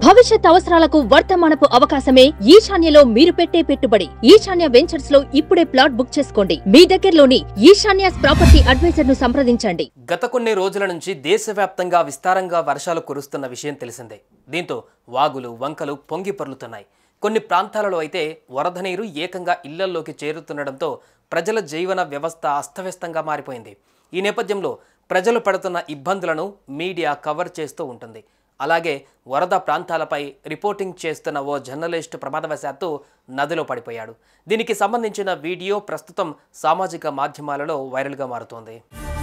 భవిష్యత్ అవసరాలకు వర్తమానపు అవకాశమే ఈశాన్యలో మీరు పెట్టే పెట్టుబడి. ఈశాన్య వెంచర్స్ లో ఇప్పుడే ప్లాట్ బుక్ చేసుకోండి. మీ దగ్గరలోని ఈశాన్యాస్ ప్రాపర్టీ అడ్వైజర్ ను సంప్రదించండి. గత కొన్ని రోజుల నుంచి దేశవ్యాప్తంగా విస్తారంగా వర్షాలు కురుస్తున్న విషయం తెలిసిందే. దీంతో వాగులు, వంకలు పొంగి పొర్లుతున్నాయి. కొన్ని ప్రాంతాలలో అయితే వరద నీరు ఏకంగా ఇళ్లల్లోకి చేరుతుండడంతో ప్రజల జీవన వ్యవస్థ అస్తవ్యస్తంగా మారిపోయింది. ఈ నేపథ్యంలో ప్రజలు పడుతున్న ఇబ్బందులను మీడియా కవర్ చేస్తూ ఉంటుంది. అలాగే వరద ప్రాంతాలపై రిపోర్టింగ్ చేస్తున్న ఓ జర్నలిస్ట్ ప్రమాదవశాత్తు నదిలో పడిపోయాడు. దీనికి సంబంధించిన వీడియో ప్రస్తుతం సామాజిక మాధ్యమాలలో వైరల్గా మారుతోంది.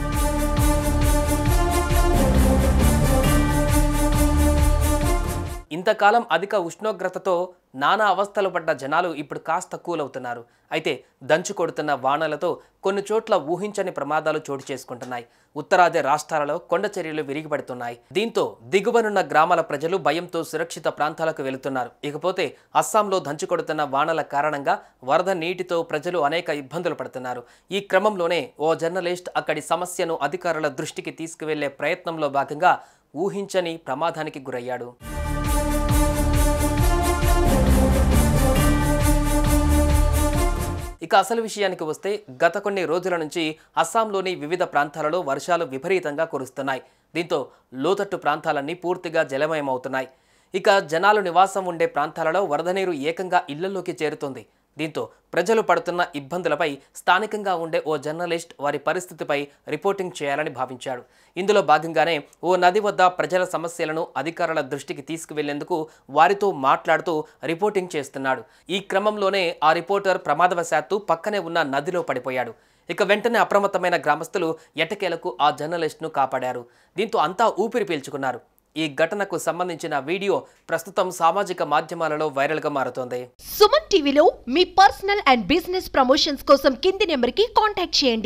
ఇంతకాలం అధిక ఉష్ణోగ్రతతో నానా అవస్థలు పడ్డ జనాలు ఇప్పుడు కాస్త కూలవుతున్నారు. అయితే దంచు కొడుతున్న వానలతో కొన్ని చోట్ల ఊహించని ప్రమాదాలు చోటు చేసుకుంటున్నాయి. ఉత్తరాది రాష్ట్రాలలో కొండ చర్యలు విరిగిపడుతున్నాయి. దీంతో దిగువనున్న గ్రామాల ప్రజలు భయంతో సురక్షిత ప్రాంతాలకు వెళుతున్నారు. ఇకపోతే అస్సాంలో దంచు కొడుతున్న వానల కారణంగా వరద నీటితో ప్రజలు అనేక ఇబ్బందులు పడుతున్నారు. ఈ క్రమంలోనే ఓ జర్నలిస్ట్ అక్కడి సమస్యను అధికారుల దృష్టికి తీసుకువెళ్లే ప్రయత్నంలో భాగంగా ఊహించని ప్రమాదానికి గురయ్యాడు. ఇక అసలు విషయానికి వస్తే గత కొన్ని రోజుల నుంచి అస్సాంలోని వివిధ ప్రాంతాలలో వర్షాలు విపరీతంగా కురుస్తున్నాయి. దీంతో లోతట్టు ప్రాంతాలన్నీ పూర్తిగా జలమయమవుతున్నాయి. ఇక జనాలు నివాసం ఉండే ప్రాంతాలలో వరద నీరు ఏకంగా ఇళ్లలోకి చేరుతుంది. దీంతో ప్రజలు పడుతున్న ఇబ్బందులపై స్థానికంగా ఉండే ఓ జర్నలిస్ట్ వారి పరిస్థితిపై రిపోర్టింగ్ చేయాలని భావించాడు. ఇందులో భాగంగానే ఓ నది వద్ద ప్రజల సమస్యలను అధికారుల దృష్టికి తీసుకువెళ్లేందుకు వారితో మాట్లాడుతూ రిపోర్టింగ్ చేస్తున్నాడు. ఈ క్రమంలోనే ఆ రిపోర్టర్ ప్రమాదవశాత్తు పక్కనే ఉన్న నదిలో పడిపోయాడు. ఇక వెంటనే అప్రమత్తమైన గ్రామస్తులు ఎట్టకేలకు ఆ జర్నలిస్ట్ను కాపాడారు. దీంతో అంతా ఊపిరి పీల్చుకున్నారు. ఈ ఘటనకు సంబంధించిన వీడియో ప్రస్తుతం సామాజిక మాధ్యమాలలో వైరల్గా మారుతోంది. సుమన్ టీవీలో మీ పర్సనల్ అండ్ బిజినెస్ ప్రమోషన్స్ కోసం కింది నెంబర్కి కాంటాక్ట్ చేయండి.